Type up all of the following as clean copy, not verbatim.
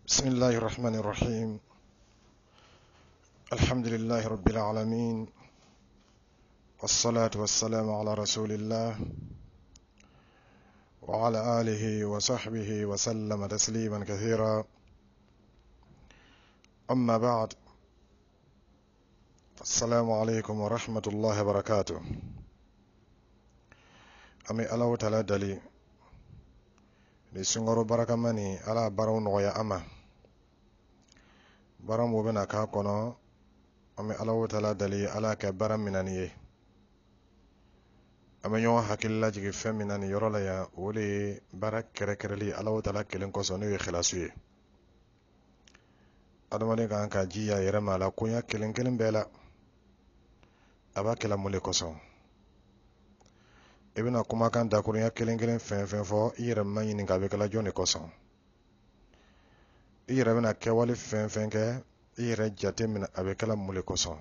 بسم الله الرحمن الرحيم. الحمد لله رب العالمين، والصلاة والسلام على رسول الله وعلى آله وصحبه وسلم تسليما كثيرا. أما بعد، السلام عليكم ورحمة الله وبركاته. أمي الله تعالى دلي لسنغر بركة مني على برون ويا أما برام وبنا كاكونا. أمي الله تعالى دلي على كبرم منانيه. أما يوم حكي الله جي فمناني يرولا يا ولي برك كركرلي الله تعالى كلن كوسوني خلاصوي adamade kan ka jiya yɛrɛ ma la konya kelen kelen bɛɛ la a b'a kɛla mun de kosɔn. I bɛna kumakan dakurunya kelen kelen fɛn fɛn fɔ i yɛrɛ ma ɲini ka bɛ kɛla jɔn de kosɔn. I yɛrɛ bɛna kɛwale fɛn fɛn kɛ i yɛrɛ jate minɛ a bɛ kɛla mun de kosɔn.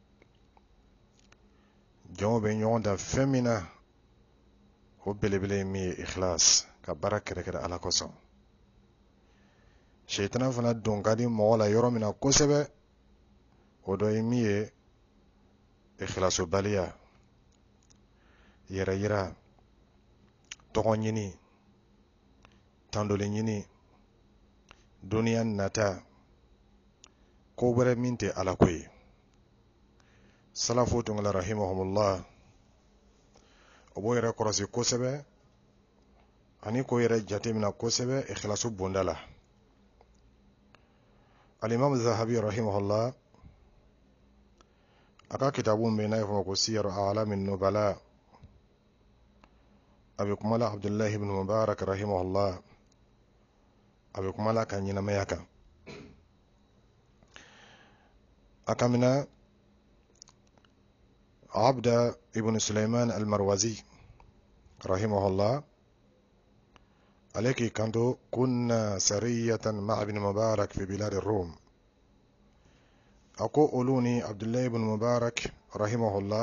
Jɔnw bɛ ɲɔgɔn da fɛn min na o belebele ye min ye ikhlas, ka baara kɛrɛkɛrɛ ala kosɔn. Shaitana fana don ka di mɔgɔ la yɔrɔ min na kosɛbɛ, o dɔ ye min ye ikhlasobaliya, yɛrɛ yira, tɔgɔ ɲini, tandoli ɲini, duniya nata, ko wɛrɛ min tɛ ala ko ye. Salafu tun la rahimahumullah, o b'o yɛrɛ kɔrɔsi kosɛbɛ, ani ko yɛrɛ jate mina kosɛbɛ ikhlasu bonda la. Al-Imam Zahabi rahimahullah aka kitabun bɛ n'a ye fɔ ko siyaru a'lamin nubala, a bɛ kuma la Abdullahi ibn Mubarak rahimahullah, a bɛ kuma la ka ɲɛnamaya kan. A ka mina Abda ibn Sulaiman al-Marwazi rahimahullah, ale k'i kanto kunna sariyatan ma'a ibn Mubarak fi bilad ar-Rum. Ako olu ni Abdullahi ibn Mubarak rahimahullah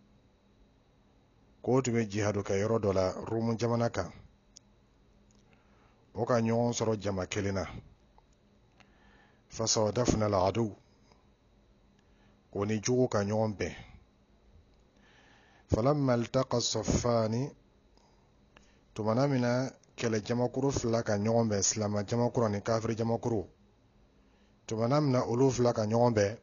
ko tun bɛ jihadu kɛ yɔrɔ dɔ la Rum jamana kan. O ka ɲɔgɔn sɔrɔ jama kelen na. Fasadafna al-adu, o ni jugu ka ɲɔgɔn bɛn. Falamma iltaqa as-saffani, tumana mina kɛlɛ jamakuru fila ka ɲɔgɔn bɛn, silama jamakuru ni kafiri jamakuru. Tumana mina olu fila ka ɲɔgɔn bɛn,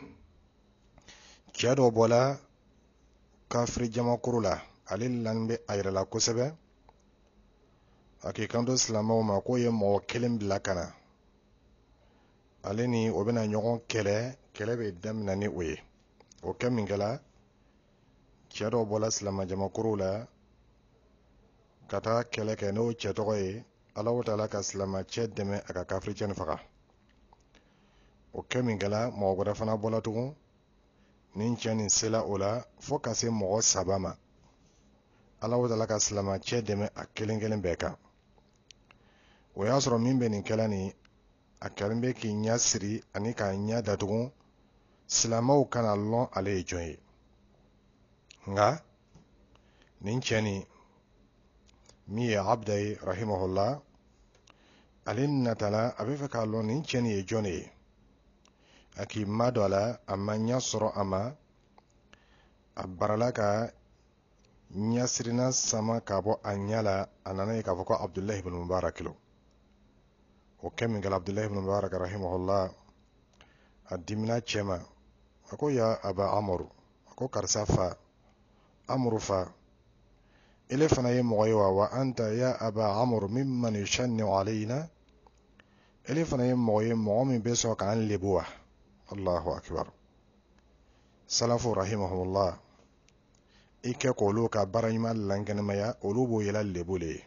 cɛ dɔ bɔla kafiri jamakuru la, ale lan bɛ a yɛrɛ la kosɛbɛ. A k'i kanto silamaw ma k'o ye mɔgɔ kelen bila ka na, ale ni o bɛna ɲɔgɔn kɛlɛ bɛ daminɛ ni o ye. O kɛ min kɛla, cɛ dɔ bɔla silama jamakuru la ka taa kɛlɛ kɛ n'o cɛ tɔgɔ ye Alahu Taala ka silama cɛ dɛmɛ a ka kafiri cɛ ni faga. O kɛ min kɛla, mɔgɔ wɛrɛ fana bɔla tugun, nin cɛ nin sela o la fo ka se mɔgɔ 3 ma. Alahu Taala ka silama cɛ dɛmɛ a kelen kelen bɛɛ kan. O y'a sɔrɔ min bɛ nin kɛla ni a kɛlen bɛ k'i ɲɛ siri ani k'a ɲɛ datugu silamaw kana lɔn ale ye jɔn ye. Nka nin cɛ nin min ye Abda ye rahimahullah, ale natala a bɛ fɛ k'a lɔn nin cɛ nin ye jɔn ye. A k'i ma don a la, a ma ɲɛ sɔrɔ a ma, a barala ka ɲɛsirina sama ka bɔ a ɲɛ la, a nana ye k'a fɔ ko Abdullahi ibn Mubarak lo. O kɛ min kɛla Abdullahi ibn Mubarak rahimahullah, a dimina cɛ ma, a ko ya Aba Amr, a ko karisa fa, Amru fa, ile fana ye mɔgɔ ye wa anta ya Aba Amr mimman yushanni'u alayna, ile fana ye mɔgɔ ye mɔgɔ min bɛ sɔn k'an lebu wa? Allahu akbar. Salafu rahimahumullah, i kɛ k'olu ka baara ɲuman lankɛnɛmaya, olu b'o yɛlɛ lebu le ye.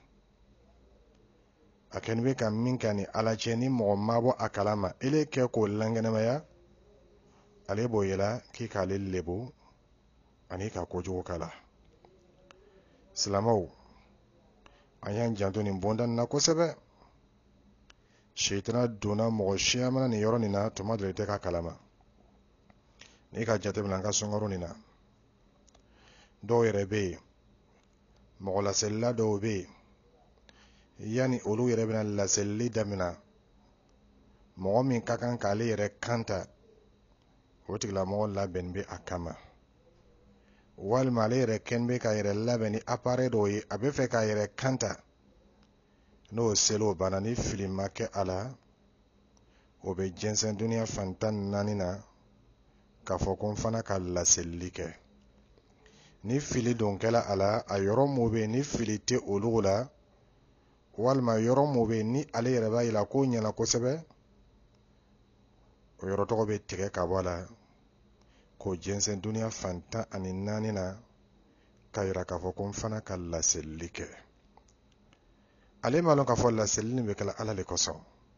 A kɛlen bɛ ka min kɛ ni ala cɛ, ni mɔgɔ ma bɔ a kalama, ile kɛ k'o lankɛnɛmaya, ale b'o yɛlɛ k'i k'ale lebu ani ka kojugu k'a la. Silamaw, an y'an janto nin bonda na kosɛbɛ. Shaitana donna mɔgɔ siya mana nin yɔrɔ nin na tuma dɔ i tɛ ka kalama. N'i ka jate minɛ an ka sunkaro nin na, dɔw yɛrɛ bɛ yen, mɔgɔ laselila dɔw bɛ yen, yani olu yɛrɛ bɛna laselili daminɛ, mɔgɔ min ka kan k'ale yɛrɛ kanta o tigilamɔgɔ labɛn bɛ a kama, walima ale yɛrɛ kɛn bɛ ka yɛrɛ labɛn ni appareil dɔw ye, a bɛ fɛ k'a yɛrɛ kanta. N'o selo banna ni fili ma kɛ a la, o bɛ jɛnsɛn duniya fan 14 na k'a fɔ ko n fana ka laseli kɛ. Ni fili don kɛla a la, a yɔrɔ mun bɛ ni fili tɛ olu la, walima yɔrɔ mun bɛ ni ale yɛrɛ b'a yira ko ɲɛna kosɛbɛ, o yɔrɔ tɔgɔ bɛ tigɛ ka bɔ a la, k'o jɛnsɛn duniya fan 14 na ka yira k'a fɔ ko n fana ka laseli kɛ. Ale ma lɔn k'a fɔ laseli nin bɛ kɛla Ala le kosɔn.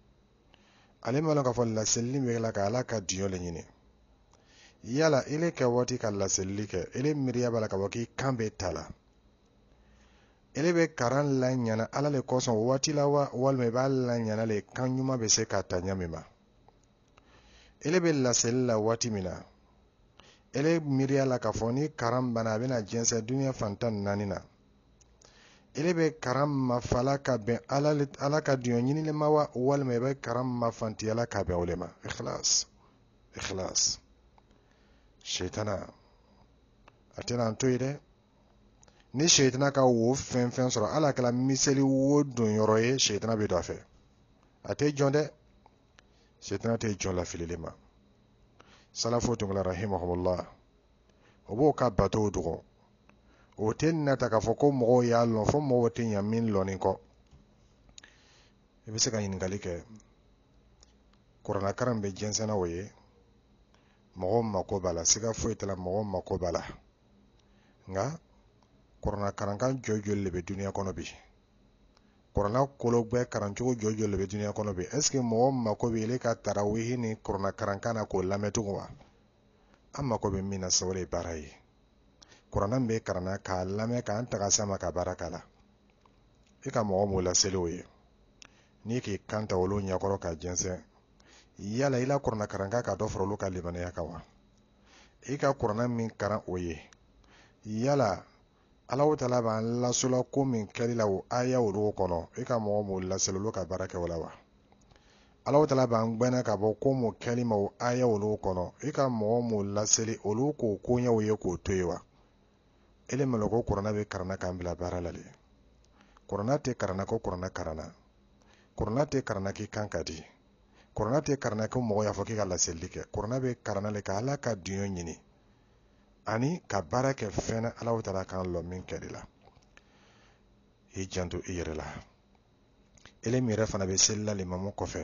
Ale ma lɔn k'a fɔ laseli nin bɛ kɛla ka Ala ka diɲɛ le ɲini. Yala ile kɛ waati ka laseli kɛ, ile miiriya b'a la ka fɔ k'i kan bɛ ta la. Ile bɛ karan la ɲana Ala le kosɔn waati la wa, walima i b'a la ɲana le kan ɲuman bɛ se ka ta ɲa min ma. Ile bɛ laseli la waati min na, ile miiriya la k'a fɔ ni karan banna a bɛna jɛnsɛn duniya fan 14 na. Ile bɛ karan mafala ka bɛn Ala ka diɲɛ ɲinili ma wa, walima i bɛ karan mafantiyala ka bɛn o le ma. Ikhlas. Shaitana a tɛna an to ye dɛ. Ni shaitana ka wo fɛn fɛn sɔrɔ, Ala kɛla miseli wo don yɔrɔ ye, shaitana bɛ don a fɛ. A tɛ jɔn dɛ. Shaitana tɛ jɔn lafilili ma. Salafo tungula rahimahumullah, o b'o ka bato dogo. O tɛ nata k'a fɔ ko mɔgɔw y'a lɔn fo mɔgɔw tɛ ɲa min lɔnni kɔ. I bɛ se ka ɲininkali kɛ. Kuranakaran bɛ jɛnsɛnna o ye. Mɔgɔw mako b'a la, siga foyi t'a la, mɔgɔw mako b'a la. Nka kuranakarankan jɔjɔli de bɛ duniya kɔnɔ bi. Kuranna kolobɛ karancogo jɔjɔli de bɛ duniya kɔnɔ bi. Est ce que mɔgɔw mako bɛ ile ka tarawihi ni kuranakarankan na k'o lamɛn tugun wa? An mako bɛ min na sa o de ye baara ye. Kuranna bɛ karanna k'a lamɛn k'an taga sama ka baara k'a la. I ka mɔgɔ m'o laseli o ye. N'i k'i kan ta olu ɲɛkɔrɔ ka jɛnsɛn, yala i la kuranakarankan ka dɔ fara olu ka limaniya kan wa? I ka kuranna min karan o ye, yala Alahu Taala b'an lasola ko min kɛli la o aya olu kɔnɔ, i ka mɔgɔ m'o laseli olu ka baara kɛ o la wa? Alahu Taala b'an gbɛna ka bɔ ko m'o kɛli ma o aya olu kɔnɔ, i ka mɔgɔ m'o laseli olu k'o koɲɛw ye k'o to ye wa? Ele malo ko kuranna bɛ karanna k'an bila baara la de. Kuranna tɛ karanna ko kuranna karanna. Kuranna tɛ karanna k'i kan ka di. Kuranna tɛ karanna ko mɔgɔ y'a fɔ k'i ka laseli kɛ. Kuranna bɛ karanna le ka Ala ka diɲɛ ɲini. Ani ka baara kɛ fɛn na Alahu Taala kan lɔ min kɛli la. I janto i yɛrɛ la. Ele min yɛrɛ fana bɛ seli la limamu kɔfɛ,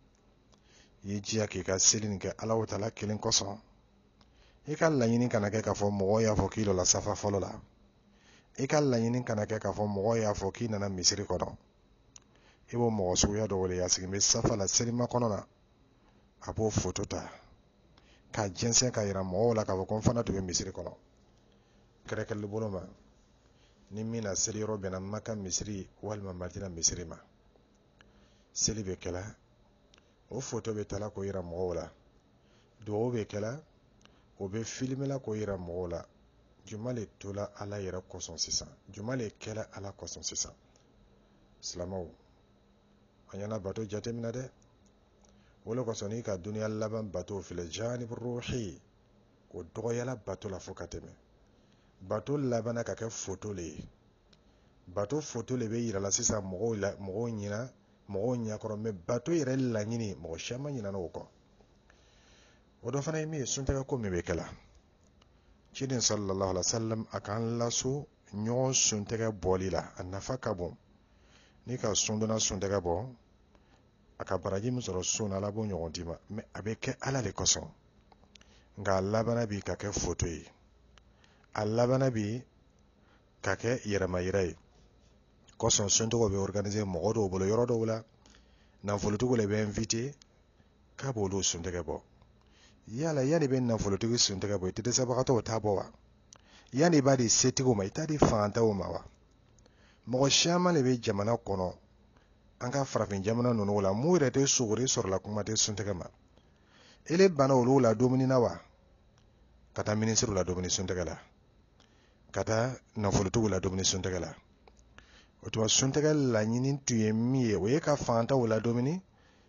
i jija k'i ka seli nin kɛ Alahu Taala kelen kosɔn. I ka laɲini kana kɛ k'a fɔ mɔgɔ y'a fɔ k'i lɔla safa fɔlɔ la. I ka laɲini kana kɛ k'a fɔ mɔgɔ y'a fɔ k'i nana misiri kɔnɔ. I b'o mɔgɔ suguya dɔw wele, a sigilen bɛ safa la selima kɔnɔ na, a b'o foto ta ka jɛnsɛn ka yira mɔgɔw la k'a fɔ ko n fana tun bɛ misiri kɔnɔ. Kɛrɛkɛrɛnli bolo ma, ni min na seli yɔrɔ bɛnna Maka misiri walima Madina misiri ma, seli bɛ kɛla, o foto bɛ tala k'o yira mɔgɔw la, dugawu bɛ kɛla, o bɛ filime la k'o yira mɔgɔw la. Juma le tola Ala yɛrɛ kosɔn sisan, juma le kɛla Ala kosɔn sisan. Silamɛw, an y'an bato jateminɛ dɛ. O le kosɔn n'i ka duniya laban bato filɛ janib ruhi, o dɔgɔyala bato la fo ka tɛmɛ. Bato labanna ka kɛ foto le ye. Bato foto le bɛ yira la sisan mɔgɔw ɲɛna, mɔgɔw ɲɛkɔrɔ, mais bato yɛrɛ laɲini mɔgɔ si ma ɲinɛ o kɔ. O dɔ fana ye min ye, suntɛgɛ ko min bɛ kɛla. Ciden sallallahu alaihi wasallam a k'an laso ɲɔgɔn suntɛgɛ bɔli la, a nafa ka bon. N'i ka sun donna suntɛgɛ bɔ, a ka baraji min sɔrɔ sun na Ala b'o ɲɔgɔn d'i ma, mais a bɛ kɛ Ala le kosɔn. Nka a labanna bi ka kɛ foto ye, a labanna bi ka kɛ yɛrɛmayira ye. Kosɔn suntɛgɛw bɛ organiser mɔgɔ dɔw bolo yɔrɔ dɔw la, nafolotigiw le bɛ invité k'a b'olu suntɛgɛ bɔ. Yala yanni bɛ nafolotigi suntɛgɛ bɔ, i tɛ dɛsɛbagatɔw t'a bɔ wa? Yanni i b'a di setigiw ma, i t'a di fantanw ma wa? Mɔgɔ caman de bɛ jamana kɔnɔ, an ka farafin jamana ninnu la, mun yɛrɛ tɛ sogori sɔrɔla kuma tɛ suntɛgɛ ma. Ele banna olu la dumuni na wa? Ka taa ministre la dumuni suntɛgɛ la, ka taa nafolotigiw la dumuni suntɛgɛ la. O tuma suntɛgɛ laɲini tun ye min ye, o ye ka fantanw la dumuni,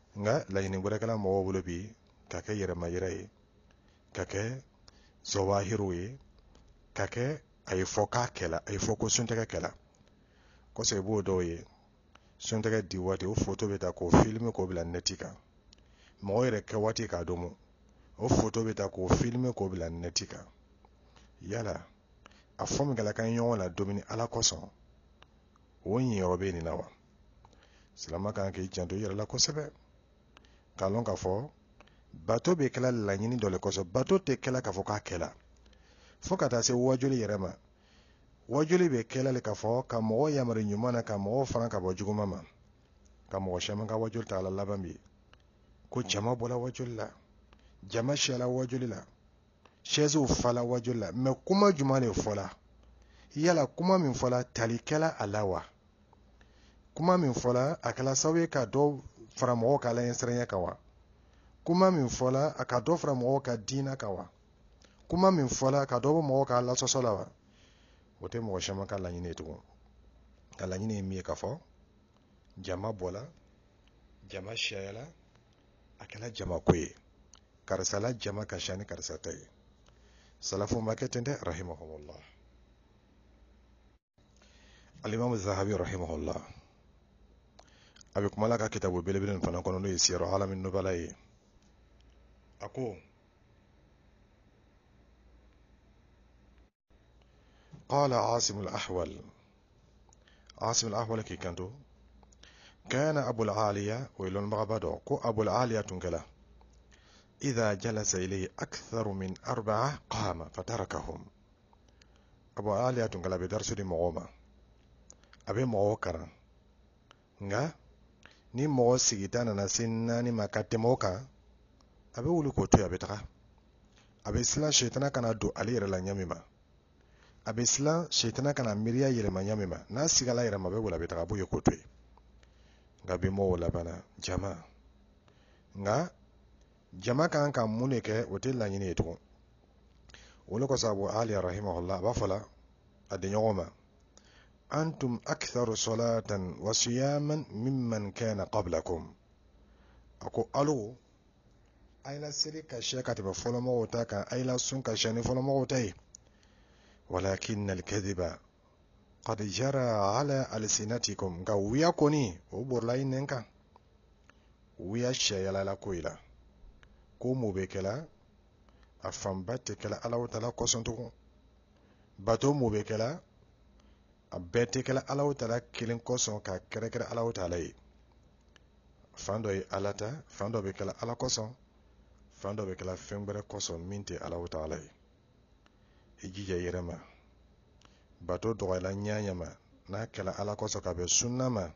nga laɲini wɛrɛ kɛla mɔgɔw bolo bi ka kɛ yɛrɛmayira ye, ka kɛ zawahiru ye, ka kɛ a ye fɔ k'a kɛla, a ye fɔ ko suntɛgɛ kɛla. Kɔsɔ i b'o dɔw ye suntɛgɛ di waati o foto bɛ ta k'o filime k'o bila nɛti kan. Mɔgɔ yɛrɛ kɛ waati k'a dɔn o foto bɛ ta k'o filime k'o bila nɛti kan. Yala a fɔ min kɛla kan ɲɔgɔn la domini ala kosɔn o ɲiyɔrɔ bɛ nin na wa? Silama kan k'i janto i yɛrɛ la kosɛbɛ k'a lɔn k'a fɔ bato bɛ kɛla laɲini dɔ le kosɔn. Bato tɛ kɛla k'a fɔ k'a kɛla fo ka taa se wajuli yɛrɛ ma. Wajuli bɛ kɛla le k'a fɔ ka mɔgɔ yamari ɲuman na, ka mɔgɔ fana ka bɔ juguman ma, ka mɔgɔ caman ka wajuli ta ala laban bi ko jama bɔla wajuli la, jama siyala wajuli la, sɛziw fala wajuli la. Mɛ kuma jumɛn de fɔla? Yala kuma min fɔla tali kɛla a la wa? Kuma min fɔla a kɛla sababu ye ka dɔ fara mɔgɔw ka alaɲɛsiranya kan wa? Kuma min fɔla a ka dɔ fara mɔgɔw ka diina kan wa? Kuma min fɔla ka dɔ bɔ mɔgɔw ka lasɔsɔ la wa? O tɛ mɔgɔ caman ka laɲini ye tugun. Ka laɲini ye min ye k'a fɔ jama bɔla, jama siyayala, a kɛla jama ko ye. Karisa la jama ka siya ni karisa ta ye. Salafu ma kɛ ten dɛ, rahimahumullah. Alimamu Zahabi rahimahullah a bɛ kuma la ka kitabu belebele nin fana kɔnɔ n'o ye Siyaru Alamin Nubala ye. A ko قال عاصم الأحول كي كنتو كان أبو العالية ويلون بغبادو كو أبو العالية تنكلا إذا جلس إليه أكثر من 4 قام فتركهم. أبو العالية تنكلا بدرس دي مغوما أبي مغوكرا nga ni mɔgɔ sigita nana se 4 ma ka tɛmɛ o kan a bɛ wuli k'o to yen, a bɛ taga. A bɛ silan shetana kana don ale yɛrɛ la ɲami ma, a bɛ silan shetana kana miiriya yɛlɛma ɲami ma. N'a sigala yɛrɛ ma a bɛ wuli a bɛ taga, a b'o ye k'o to yen. Nka bi mɔgɔw labana jama, nga jama kan ka mun de kɛ o tɛ laɲini ye tugun. O le kɔsɔn Abu Aliya rahimahullah a b'a fɔ la a di ɲɔgɔn ma antum aktharu salatan wa siyaman mimman kana qablakum. A ko alo a yi la seli ka siya ka tɛmɛ fɔlɔmɔgɔw ta kan, a yi la sun ka siya ni fɔlɔmɔgɔw ta ye. walakinna al-kadhiba qad jara ala alsinatikum. Nka wuya kɔni o borila i nɛn kan. Wuya siyayala ko yi la ko mun bɛ kɛla a fanba tɛ kɛla Alahu Taala kɔsɔn tugun. Bato mun bɛ kɛla a bɛɛ tɛ kɛla Alahu Taala kelen kɔsɔn ka kɛrɛkɛrɛ Alahu Taala ye. Fan dɔ ye Ala ta, fan dɔ bɛ kɛla Ala kɔsɔn, fan dɔ bɛ kɛla fɛn wɛrɛ kɔsɔn min tɛ Alahu Taala ye. I jija i yɛrɛ ma. Bato dɔgɔyala ɲaɲa ma n'a kɛla Ala kɔsɔn ka bɛn sunna ma,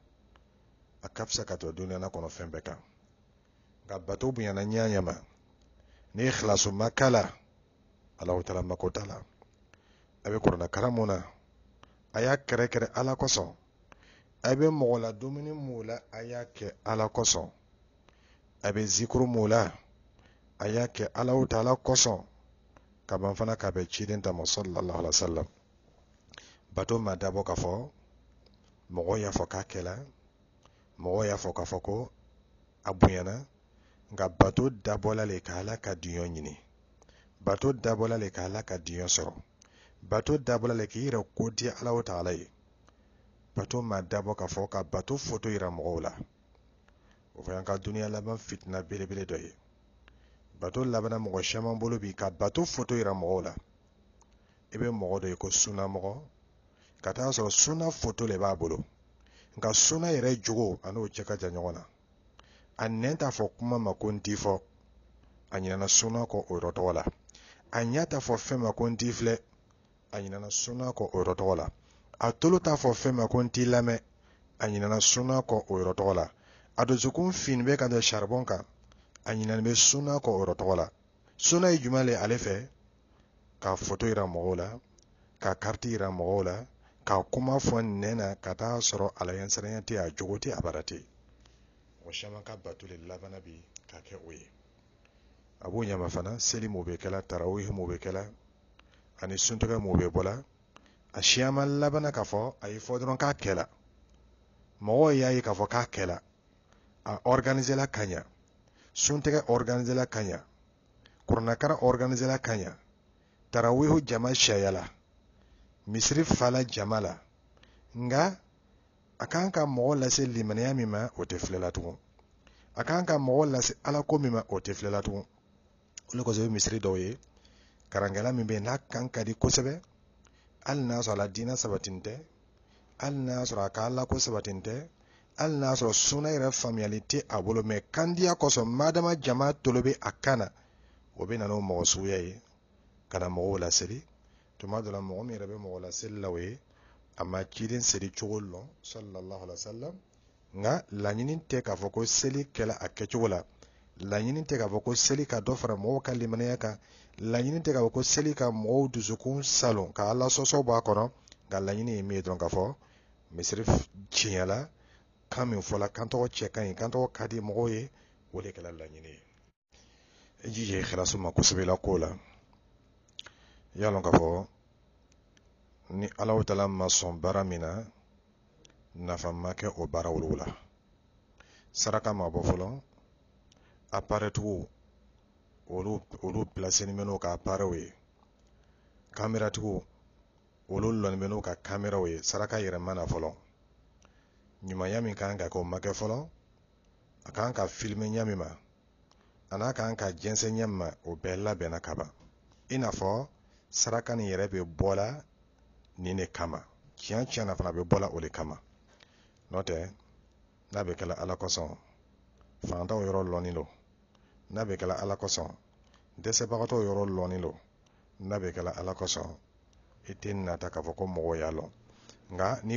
a ka fisa ka tɛmɛ duniya kɔnɔ fɛn bɛɛ kan. Nka bato bonyana ɲaɲa ma ni ikhlasu ma kala Alahu Taala mako t'a la. A bɛ kuranɛ kalan mun na a y'a kɛrɛkɛrɛ Ala kɔsɔn, a bɛ mɔgɔ la dumuni mun la a y'a kɛ Ala kɔsɔn, a bɛ zikuru mun la a y'a kɛ Alahu Taala kɔsɔn, ka ban fana k'a bɛ ciden ta ma sallallahu alaihi wa sallam. Bato ma dabɔ k'a fɔ mɔgɔ y'a fɔ k'a kɛla, mɔgɔ y'a fɔ k'a fɔ ko a bonyana. Nka bato dabɔla le ka Ala ka diɲɔ ɲini, bato dabɔla le ka Ala ka diɲɔ sɔrɔ, bato dabɔla le k'i yɛrɛ ko di Alahu Taala ye. Bato ma dabɔ k'a fɔ ka bato foto yira mɔgɔw la. O fana ka duniya laban fitina belebele dɔ ye. Bato labana mɔgɔ caman bolo bi ka bato foto yira mɔgɔw la. I bɛ mɔgɔ dɔ ye ko sunna mɔgɔ, ka taa sɔrɔ sunna foto le b'a bolo, nka sunna yɛrɛ jogo a n'o cɛ ka jan ɲɔgɔn na. A nɛn t'a fɔ kuma ma ko n t'i fɔ, a ɲinɛna sunna kɔ o yɔrɔ tɔgɔ la. A ɲɛ t'a fɔ fɛn ma ko n t'i filɛ, a ɲinɛna sunna kɔ o yɔrɔ tɔgɔ la. A tolo t'a fɔ fɛn ma ko n t'i lamɛn, a ɲinɛna sunna kɔ o yɔrɔ tɔgɔ la. A dusukun fin bɛ ka da charbon kan, a ɲinɛna bɛ sunna kɔ o yɔrɔ tɔgɔ la. Sunna ye jumɛn le ale fɛ? Ka foto yira mɔgɔw la, ka carte yira mɔgɔw la, ka kuma fɔ nɛn na ka taa sɔrɔ alaɲɛsiranya tɛ a jogo tɛ a bara tɛ. O caman ka bato le labana bi ka kɛ o ye. A b'o ɲama fana seli mun bɛ kɛla, tarawih mun bɛ kɛla, ani suntigɛ mun bɛ bɔla, a siyaman labana k'a fɔ a ye fɔ dɔrɔn k'a kɛla. Mɔgɔw y'a ye k'a fɔ k'a kɛla, a organiser la kaɲa, suntɛgɛ organiser la kaɲa, kuranakara organiser la kaɲa, tarawihu jama shayala, misiri fala jama la, nga a kan ka mɔgɔ lase limaniya min ma o tɛ filɛla tugun, a kan ka mɔgɔ lase alako min ma o tɛ filɛla tugun. Olu kɔsɔn misiri dɔw ye karankɛla min bɛ n'a kan ka di kosɛbɛ, hali n'a sɔrɔ a la diinɛ sabatinen tɛ, hali n'a sɔrɔ a ka alako sabatinen tɛ, hali n'a sɔrɔ sunna yɛrɛ faamuyali tɛ a bolo, mɛ kandiya kosɔn madama jama tolo bɛ a kan na, o bɛ na n'o mɔgɔ suguya ye ka na mɔgɔw laseli. Tuma dɔ la mɔgɔ min yɛrɛ bɛ mɔgɔ laseli la o ye a ma ciden seli cogo lɔn sallallahu alaihi wa sallam, nka laɲini tɛ k'a fɔ ko seli kɛla a kɛcogo la, laɲini tɛ k'a fɔ ko seli ka dɔ fara mɔgɔw ka limaniya kan, laɲini tɛ k'a fɔ ko seli ka mɔgɔw dusukun salon ka ala sɔsɔ bɔ a kɔnɔ, nka laɲini ye min ye dɔrɔn k'a fɔ misiri tiɲɛla, kan min fɔla kan tɔgɔ cɛ ka ɲi, kan tɔgɔ ka di mɔgɔw ye, o de kɛla laɲini ye. I jija ikhlasu ma kosɛbɛ la ko la, i y'a lɔn k'a fɔ ni Alahu Taala ma sɔn baara min na, nafa ma kɛ o baara olu la. Saraka ma bɔ fɔlɔ, appareil-tigiw olu placeni bɛ n'u ka appareil ye, caméra-tigiw olu lɔnni bɛ n'u ka caméra ye, saraka yɛrɛ ma na fɔlɔ. Ɲumanya min kan ka kɛ o ma kɛ fɔlɔ, a kan ka filmer ɲa min ma, a n'a kan ka jɛnsɛn ɲa min ma, o bɛɛ labɛnna ka ban. I n'a fɔ saraka nin yɛrɛ bɛ bɔla nin de kama, tiɲɛ na fana bɛ bɔla o de kama. N'o tɛ n'a bɛ kɛla ala kosɔn, fantanw yɔrɔ lɔnni don, n'a bɛ kɛla ala kosɔn, dɛsɛbagatɔw yɔrɔ lɔnni don, n'a bɛ kɛla ala kosɔn, i tɛ nata k'a fɔ ko mɔgɔw y'a lɔn. Nka ni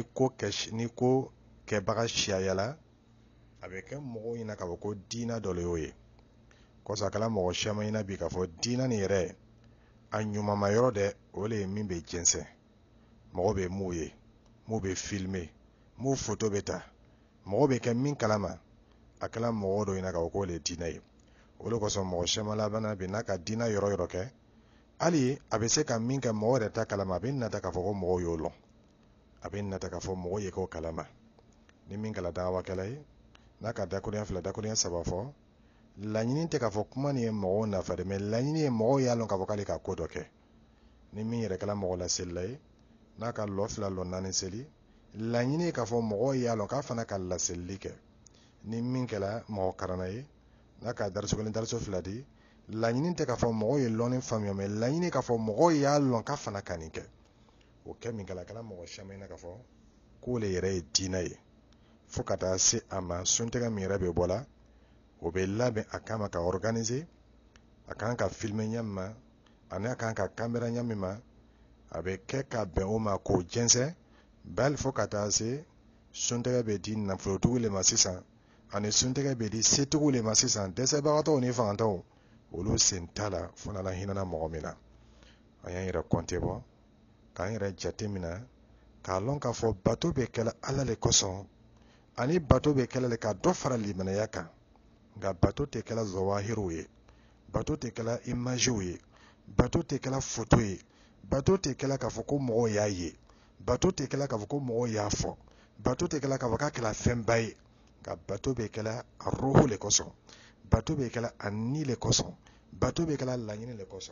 ko kɛbaga siyayala, a bɛ kɛ mɔgɔw ɲɛna k'a fɔ ko diina dɔ le y'o ye. Kɔsa a kɛla mɔgɔ caman ɲɛna bi k'a fɔ diina nin yɛrɛ a ɲumanma yɔrɔ dɛ, o le ye min bɛ jɛnsɛn. Mɔgɔ bɛ mun ye, mun bɛ filmer, mun photo bɛ ta, mɔgɔ bɛ kɛ min kalama, a kɛla mɔgɔ dɔ ɲɛna k'a fɔ k'o le ye diinɛ ye. O le kɔsɔn mɔgɔ caman labanna bi n'a ka diinɛ yɔrɔ yɔrɔ kɛ, hali a bɛ se ka min kɛ mɔgɔ yɛrɛ ta kalama, a bɛ nata k'a fɔ ko mɔgɔw y'o lɔn, a bɛ nata k'a fɔ mɔgɔw ye k'o kalama. Ni min kɛla dawakɛla ye, n'a ka dakuruɲɛ 2 dakuruɲɛ 3 fɔ, laɲini tɛ k'a fɔ kuma nin ye mɔgɔw nafa de, mɛ laɲini ye mɔgɔw y'a lɔn k'a fɔ k'ale ka ko dɔ kɛ. Ni min yɛrɛ kɛla mɔgɔ laselila ye, n'a ka lɔ 2 lɔ 4 seli, laɲini ye k'a fɔ mɔgɔw y'a lɔn k'a fana ka laselili kɛ. Ni min kɛla mɔgɔ karanna ye, n'a ka dariso 1 dariso 2 di, laɲini tɛ k'a fɔ mɔgɔw ye lɔnni faamuya, mɛ laɲini k'a fɔ mɔgɔw y'a lɔn k'a fana ka nin kɛ. O kɛ min kɛla a kɛla mɔgɔ caman ɲɛna k'a fɔ k'o le yɛrɛ ye diinɛ ye, fo ka taa se a ma suntɛgɛ min yɛrɛ bɛ bɔ la, o bɛ labɛn a kama ka organiser, a kan ka filmer ɲa min ma, ani a kan ka caméra ɲa min ma, a bɛ kɛ ka bɛn o ma k'o jɛnsɛn, bali fo ka taa se suntɛgɛ bɛ di nafolotigiw le ma sisan, ani suntɛgɛ bɛ di setigiw le ma sisan, dɛsɛbagatɔw ni fantanw, olu sen t'a la fo n'Ala hinɛna mɔgɔ min na. An y'an yɛrɛ compter bɔ, k'an yɛrɛ jate minɛ, k'a lɔn k'a fɔ bato bɛ kɛla ala le kosɔn, ani bato bɛ kɛla le ka dɔ fara limanaya kan, nka bato tɛ kɛla zawahiriw ye, bato tɛ kɛla imagew ye, bato tɛ kɛla photo ye, bato tɛ kɛla k'a fɔ ko mɔgɔw y'a ye, bato tɛ kɛla k'a fɔ ko mɔgɔw y'a fɔ, bato tɛ kɛla k'a fɔ k'a kɛla fɛnba ye, nka bato bɛ kɛla a ruhu le kosɔn, bato bɛ kɛla a ni le kosɔn, bato bɛ kɛla laɲini le kosɔn.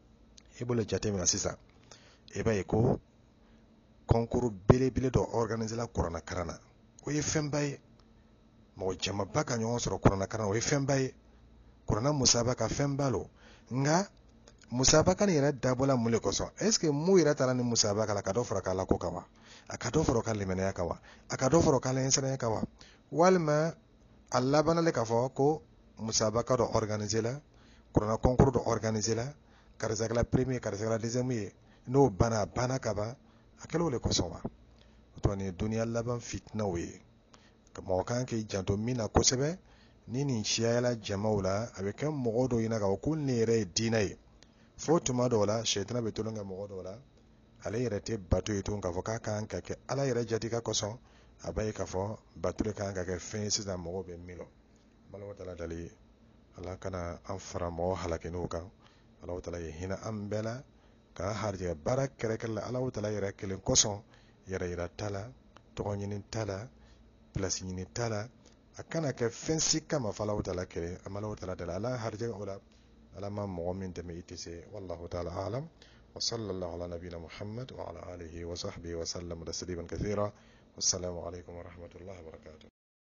I b'o le jate minɛ sisan, i b'a ye ko concours belebele dɔ organiser la kuranakaran na, o ye fɛnba ye, mɔgɔ jamaba ka ɲɔgɔn sɔrɔ kuranakaran na, o ye fɛnba ye, kuranna musabaka fɛnba lo, nka musabaka nin yɛrɛ dabɔla mun le kosɔn? Est ce que mun yɛrɛ taara ni musabaka la ka dɔ fara k'ala ko kan wa? A ka dɔ fara ka limaniya kan wa? A ka dɔ fara k'ala ɲɛsiranya kan wa? Walima a labanna le k'a fɔ ko musabaka dɔ organiser la, kuranna concours dɔ organiser la, karisa kɛla premier karisa kɛla deuxième ye, n'o banna a banna ka ban, a kɛla o le kosɔn wa? O tuma nin ye duniya laban fitinaw ye, mɔgɔ kan k'i janto min na kosɛbɛ, ni nin cayala jamaw la, a bɛ kɛ mɔgɔ dɔw ɲɛna k'a fɔ ko nin yɛrɛ ye diinɛ ye, fo tuma dɔw la sɛtana bɛ tulon kɛ mɔgɔ dɔw la, ale yɛrɛ tɛ bato ye tun k'a fɔ k'a kan ka kɛ ala yɛrɛ jati ka kosɔn, a b'a ye k'a fɔ bato de kan ka kɛ fɛn ye sisan mɔgɔw bɛ min lɔ. Alahu Taala dali ala kana an fara mɔgɔ halakiniw kan, Alahu Taala ye hinɛ an bɛɛ la, k'an harijɛ baara kɛrɛkɛrɛ la Alahu Taala yɛrɛ kelen kosɔn, yɛrɛ yira t'a la, tɔgɔ ɲini t'a la, place ɲini t'a la, akana ke fensi kama falahu ta'ala kere amalahu ta'ala dala ala harja ola ala ma mo min de itise wallahu ta'ala alam wa sallallahu ala nabina muhammad wa ala alihi wa sahbihi wa sallam tasliman kathira wassalamu alaikum wa rahmatullahi wa barakatuh